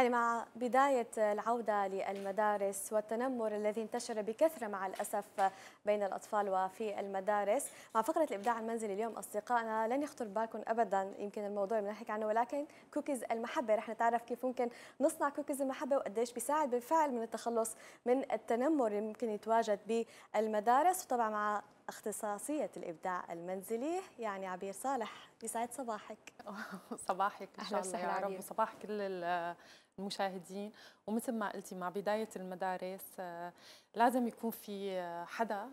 يعني مع بداية العودة للمدارس والتنمر الذي انتشر بكثرة مع الأسف بين الأطفال وفي المدارس، مع فقرة الإبداع المنزلي اليوم أصدقائنا لن يخطر بالكم أبدا يمكن الموضوع اللي بنحكي عنه، ولكن كوكيز المحبة. رح نتعرف كيف ممكن نصنع كوكيز المحبة وقديش بيساعد بالفعل من التخلص من التنمر اللي ممكن يتواجد بالمدارس، وطبعا مع اختصاصية الإبداع المنزلي يعني عبير صالح. يسعد صباحك. صباحك ان شاء الله يا رب، عبير. وصباح كل المشاهدين. ومثل ما قلتي مع بداية المدارس لازم يكون في حدا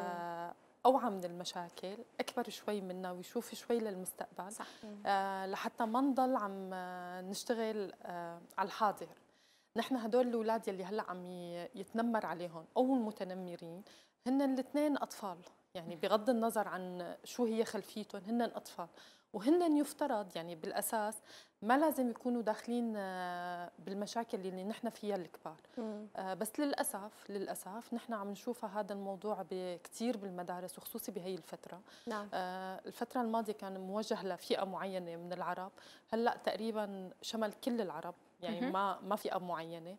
أوعى من المشاكل، أكبر شوي منا ويشوف شوي للمستقبل. صح. لحتى ما نضل عم نشتغل على الحاضر. نحن هدول الأولاد يلي هلأ عم يتنمر عليهم أو المتنمرين هن الاثنين أطفال، يعني بغض النظر عن شو هي خلفيتهم هن أطفال، وهن يفترض يعني بالأساس ما لازم يكونوا داخلين بالمشاكل اللي نحن فيها الكبار. بس للأسف نحن عم نشوفها هذا الموضوع كثير بالمدارس، وخصوصي بهي الفترة. نعم. الفترة الماضية كان موجه لفئة معينة من العرب، هلأ تقريبا شمل كل العرب، يعني ما فئة معينة.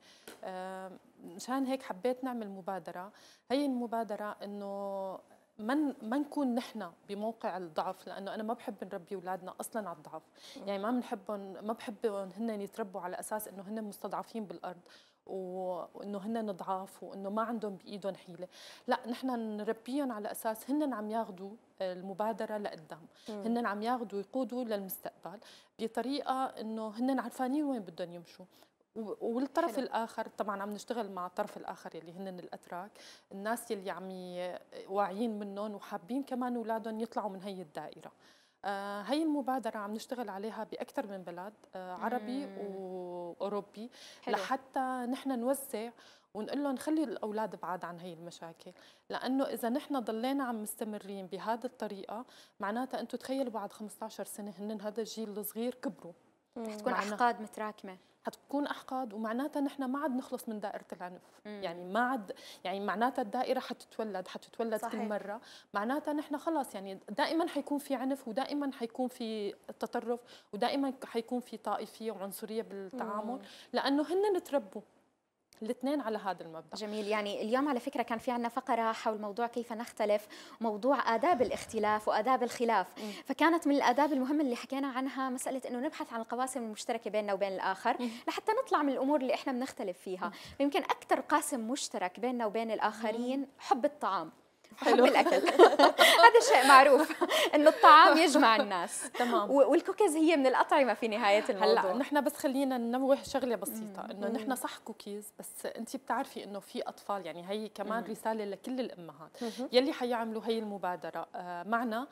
مشان هيك حبيت نعمل مبادرة. هي المبادرة إنه ما نكون نحن بموقع الضعف، لانه انا ما بحب نربي اولادنا اصلا على الضعف. يعني ما بحبهم هن يتربوا على اساس انه هن مستضعفين بالارض وانه هن ضعاف وانه ما عندهم بايدهم حيله. لا، نحن نربيهم على اساس هن عم ياخذوا المبادره لقدام، هن عم ياخذوا يقودوا للمستقبل بطريقه انه هن عرفانين وين بدهم يمشوا. والطرف حلو. الاخر طبعا عم نشتغل مع الطرف الاخر يلي هن الاتراك، الناس يلي عم واعيين منهم وحابين كمان اولادهم يطلعوا من هي الدائره. هي المبادره عم نشتغل عليها باكثر من بلد عربي واوروبي، حلو. لحتى نحن نوسع ونقول لهم خلي الاولاد بعاد عن هي المشاكل، لانه اذا نحن ضلينا عم مستمرين بهذه الطريقه معناتها انتم تخيلوا بعد 15 سنه هن هذا الجيل الصغير كبروا، رح تكون احقاد متراكمه، حتكون احقاد، ومعناتها نحن ما عاد نخلص من دائره العنف. يعني ما عاد، يعني معناتها الدائره حتتولد صحيح. كل مره معناتها نحن خلاص، يعني دائما حيكون في عنف، ودائما حيكون في تطرف، ودائما حيكون في طائفيه وعنصريه بالتعامل، لانه هن تربوا الاثنين على هذا المبدأ. جميل. يعني اليوم على فكرة كان في عنا فقرة حول موضوع كيف نختلف، موضوع آداب الاختلاف وآداب الخلاف. فكانت من الآداب المهمة اللي حكينا عنها مسألة إنه نبحث عن القواسم المشتركة بيننا وبين الآخر لحتى نطلع من الأمور اللي إحنا بنختلف فيها. يمكن أكثر قاسم مشترك بيننا وبين الآخرين حب الطعام، حب الأكل. هذا شيء معروف إنه الطعام يجمع الناس. تمام. والكوكيز هي من الأطعمة في نهاية الموضوع. هلا نحن بس خلينا ننوه شغله بسيطه، انه نحن صح كوكيز، بس انت بتعرفي انه في اطفال، يعني هي كمان رساله لكل الامهات يلي حيعملوا هي المبادره معنا.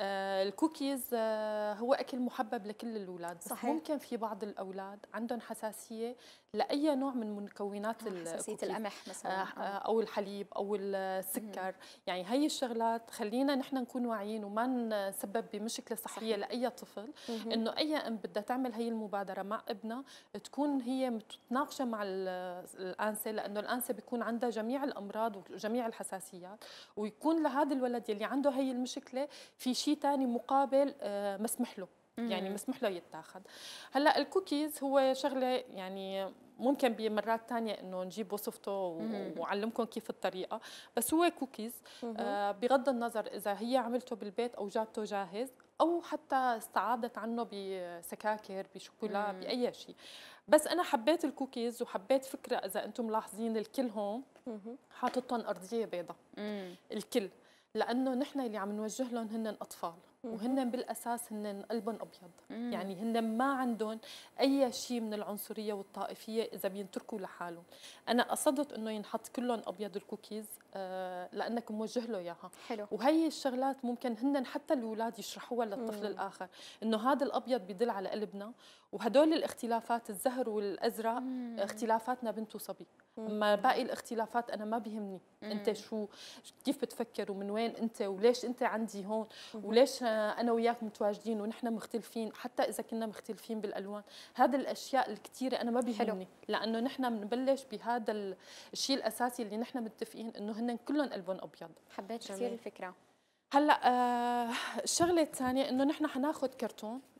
الكوكيز هو اكل محبب لكل الاولاد، بس صحيح. ممكن في بعض الاولاد عندهم حساسيه لاي نوع من مكونات حساسيه القمح مثلا او الحليب او السكر. يعني هي الشغلات خلينا نحن نكون واعيين وما نسبب بمشكله صحيه لاي طفل. انه اي ام بدها تعمل هي المبادره مع ابنها تكون هي متناقشه مع الانسه، لانه الانسه بيكون عندها جميع الامراض وجميع الحساسيات، ويكون لهذا الولد يلي عنده هي المشكله في شيء ثاني مقابل مسمح له، يعني مسمح له يتاخذ. هلا الكوكيز هو شغله يعني ممكن بمرات ثانيه انه نجيب وصفته وعلمكم كيف الطريقه، بس هو كوكيز بغض النظر اذا هي عملته بالبيت او جابته جاهز او حتى استعاضت عنه بسكاكر بشوكولا باي شيء. بس انا حبيت الكوكيز وحبيت فكره، اذا انتم ملاحظين الكل هون حاططهم ارضيه بيضاء الكل، لانه نحن اللي عم نوجه لهم هن اطفال، وهن بالاساس هن قلبهم ابيض. يعني هن ما عندهم اي شيء من العنصريه والطائفيه اذا بينتركوا لحالهم. انا قصدت انه ينحط كلهم ابيض الكوكيز لانك موجه له اياها. حلو. وهي الشغلات ممكن هن حتى الاولاد يشرحوها للطفل الاخر، انه هذا الابيض بيدل على قلبنا، وهدول الاختلافات الزهر والازرق اختلافاتنا بنت وصبي، اما باقي الاختلافات انا ما بيهمني انت شو كيف بتفكر ومن وين انت وليش انت عندي هون وليش انا وياك متواجدين ونحن مختلفين، حتى اذا كنا مختلفين بالالوان. هذه الاشياء الكثيره انا ما بيهمني، لانه نحن بنبلش بهذا الشيء الاساسي اللي نحن متفقين انه هن كلهم قلبهم ابيض. حبيت كثير الفكره. هلا الشغله الثانيه انه نحن حناخذ كرتون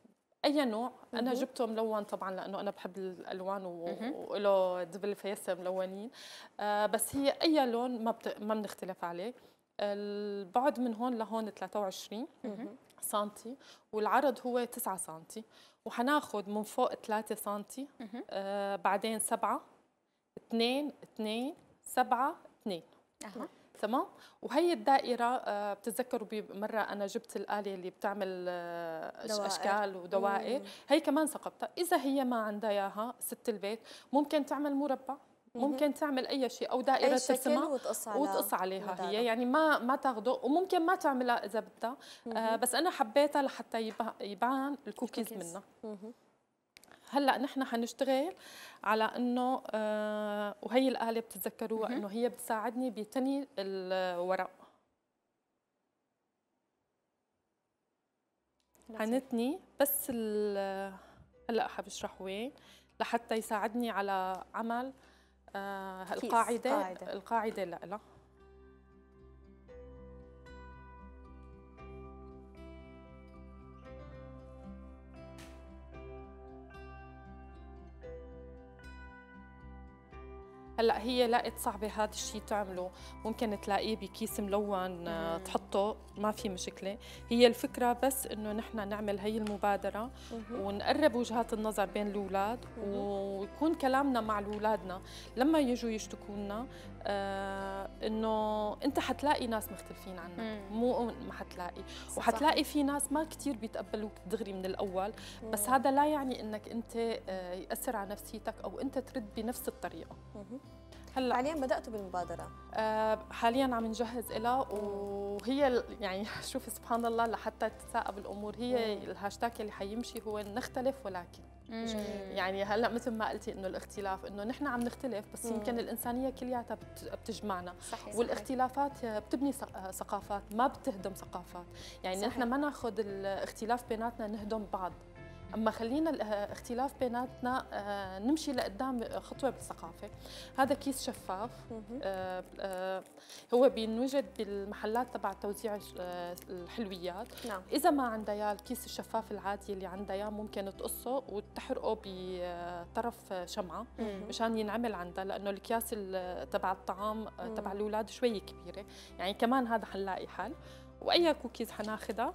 اي نوع. انا جبته ملون طبعا لانه انا بحب الالوان وله دبل فيس ملونين. بس هي اي لون ما بنختلف عليه. البعد من هون لهون 23 سنتي، والعرض هو 9 سنتي، وحناخد من فوق 3 سنتي، بعدين 7 2 2 7 2. تمام. وهي الدائرة بتتذكروا بمرة أنا جبت الآلة اللي بتعمل أشكال ودوائر، هي كمان ثقبتها. إذا هي ما عندها إياها ست البيت ممكن تعمل مربع، ممكن تعمل أي شيء أو دائرة ترسمها وتقص عليها هي، يعني ما تاخده، وممكن ما تعملها إذا بدها. بس أنا حبيتها لحتى يبان الكوكيز منها. هلا نحن حنشتغل على انه وهي الآلة بتتذكروها انه هي بتساعدني بتني الورق. حنتني بس هلا حبشرح وين لحتى يساعدني على عمل القاعدة لها. هلا هي لقيت صعبه هذا الشيء تعمله، ممكن تلاقيه بكيس ملون تحطه، ما في مشكله. هي الفكره بس انه نحن نعمل هي المبادره ونقرب وجهات النظر بين الاولاد، ويكون كلامنا مع اولادنا لما يجوا يشتكوا لنا انه انت حتلاقي ناس مختلفين عنك، مو ما حتلاقي، وحتلاقي في ناس ما كثير بيتقبلوك دغري من الاول، بس هذا لا يعني انك انت ياثر على نفسيتك او انت ترد بنفس الطريقه. هلا حاليا بدأتوا بالمبادرة؟ حاليا عم نجهز لها، وهي يعني شوفي سبحان الله لحتى تتثاقب الامور، هي الهاشتاج اللي حيمشي هو نختلف ولكن. يعني هلا مثل ما قلتي انه الاختلاف، انه نحن عم نختلف بس يمكن الانسانيه كلياتها بتجمعنا. صحيح. والاختلافات بتبني ثقافات، ما بتهدم ثقافات. يعني نحن ما ناخذ الاختلاف بيناتنا نهدم بعض، اما خلينا الاختلاف بيناتنا نمشي لقدام خطوه بالثقافه. هذا كيس شفاف، هو بينوجد بالمحلات تبع توزيع الحلويات. نعم. اذا ما عندها اياه الكيس الشفاف العادي اللي عندها اياه ممكن تقصه وتحرقه بطرف شمعه مشان ينعمل عندها، لانه الاكياس تبع الطعام تبع الاولاد شوي كبيره، يعني كمان هذا حنلاقي حل. واي كوكيز حناخذها.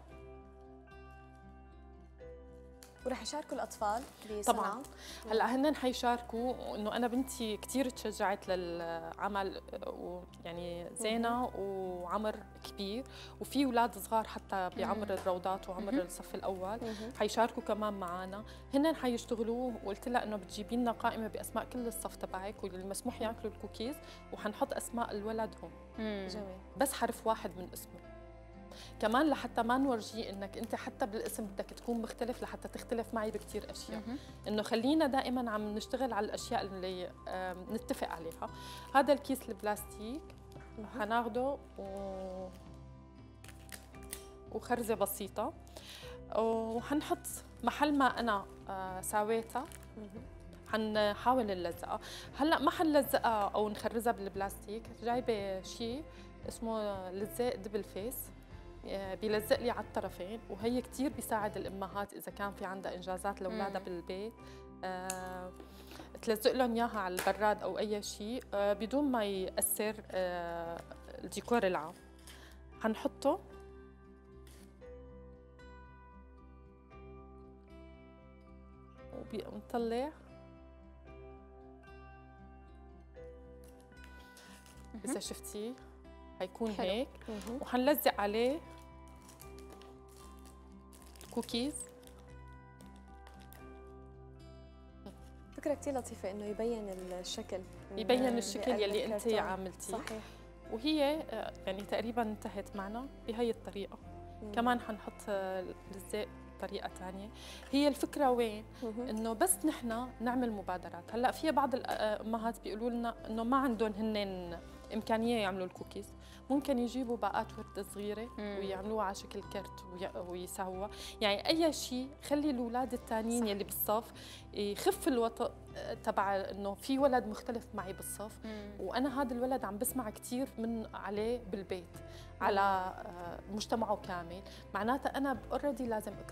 ورح يشاركوا الاطفال بصنعه؟ طبعا. هلا هن حيشاركوا، انه انا بنتي كثير تشجعت للعمل، ويعني زينه وعمر كبير، وفي اولاد صغار حتى بعمر الروضات وعمر الصف الاول حيشاركوا كمان معنا. هن حيشتغلوا، وقلت لها انه بتجيبي لنا قائمه باسماء كل الصف تبعك واللي مسموح ياكلوا الكوكيز، وحنحط اسماء الولد هون. جميل. بس حرف واحد من اسمه كمان لحتى ما نورجيه انك انت حتى بالاسم بدك تكون مختلف، لحتى تختلف معي بكثير اشياء. انه خلينا دائما عم نشتغل على الاشياء اللي نتفق عليها. هذا الكيس البلاستيك حناخده وخرزه بسيطه، وحنحط محل ما انا ساويتها حنحاول نلزقها. هلا ما حنلزقها او نخرزها بالبلاستيك، جايبه شيء اسمه لزاق دبل فيس بيلزق لي على الطرفين، وهي كثير بيساعد الامهات اذا كان في عندها انجازات لاولادها بالبيت، تلزق لهم اياها على البراد او اي شيء بدون ما ياثر الديكور العام. حنحطه ونطلع. اذا شفتيه هيكون حلو. هيك. وحنلزق عليه كوكيز. فكرة كثير لطيفة انه يبين الشكل، يبين الشكل يلي انت عملتيه. صحيح. وهي يعني تقريبا انتهت معنا بهي الطريقة. كمان حنحط لزاق بطريقة ثانية. هي الفكرة وين؟ انه بس نحن نعمل مبادرات. هلا في بعض الامهات بيقولوا لنا انه ما عندهم هن إمكانية يعملوا الكوكيز، ممكن يجيبوا باقات ورد صغيرة ويعملوها على شكل كرت ويساووها. يعني أي شيء خلي الأولاد الثانيين يلي بالصف يخف الوطأ تبع إنه في ولد مختلف معي بالصف، وأنا هذا الولد عم بسمع كثير من عليه بالبيت على مجتمعه كامل، معناتها أنا أوريدي لازم أكرهه.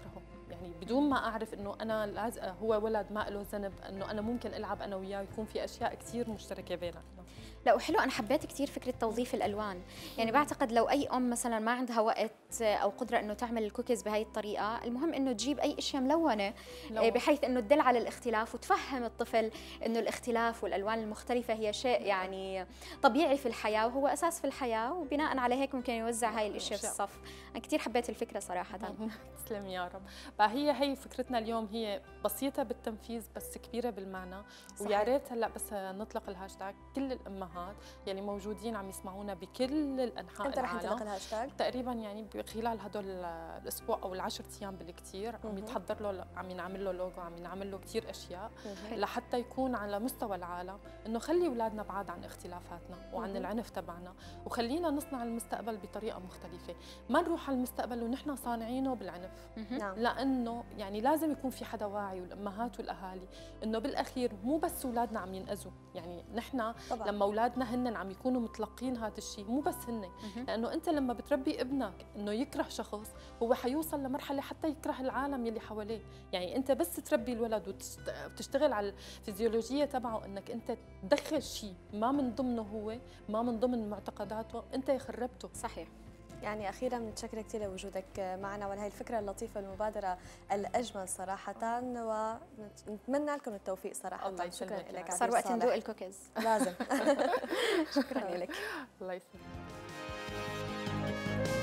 يعني بدون ما اعرف انه انا هو ولد ما له ذنب، انه انا ممكن العب انا وياه، يكون في اشياء كثير مشتركه بيننا. لا وحلو، انا حبيت كثير فكره توظيف الالوان. يعني بعتقد لو اي ام مثلا ما عندها وقت او قدره انه تعمل الكوكيز بهي الطريقه، المهم انه تجيب اي اشياء ملونه بحيث انه تدل على الاختلاف وتفهم الطفل انه الاختلاف والالوان المختلفه هي شيء يعني طبيعي في الحياه وهو اساس في الحياه، وبناء على هيك ممكن يوزع هاي الاشياء في الصف. انا كثير حبيت الفكره صراحه. تسلم يا رب. فهي فكرتنا اليوم، هي بسيطه بالتنفيذ بس كبيره بالمعنى. ويا ريت هلا بس نطلق الهاشتاج، كل الامهات يلي موجودين عم يسمعونا بكل الانحاء انت رح العالم تطلق الهاشتاج تقريبا يعني خلال هدول الاسبوع او ال10 ايام بالكثير، عم يتحضر له، عم ينعمل له لوجو، عم ينعمل له كثير اشياء لحتى يكون على مستوى العالم انه خلي اولادنا بعاد عن اختلافاتنا وعن العنف تبعنا، وخلينا نصنع المستقبل بطريقه مختلفه، ما نروح على المستقبل ونحن صانعينه بالعنف. لانه يعني لازم يكون في حدا واعي، والامهات والاهالي، انه بالاخير مو بس اولادنا عم ينأذوا، يعني نحن لما اولادنا هن عم يكونوا متلقين هذا الشيء، مو بس هن، لانه انت لما بتربي ابنك انه يكره شخص، هو حيوصل لمرحله حتى يكره العالم يلي حواليه. يعني انت بس تربي الولد وتشتغل على الفيزيولوجيه تبعه، انك انت تدخل شيء ما من ضمنه هو، ما من ضمن معتقداته، انت خربته. صحيح. يعني أخيراً متشكرة كثير لوجودك معنا وهي الفكرة اللطيفة المبادرة الأجمل صراحة، ونتمنى لكم التوفيق صراحة. الله شكراً لك. صار وقت ندوق الكوكيز. لازم. شكراً لك. الله يسلمك.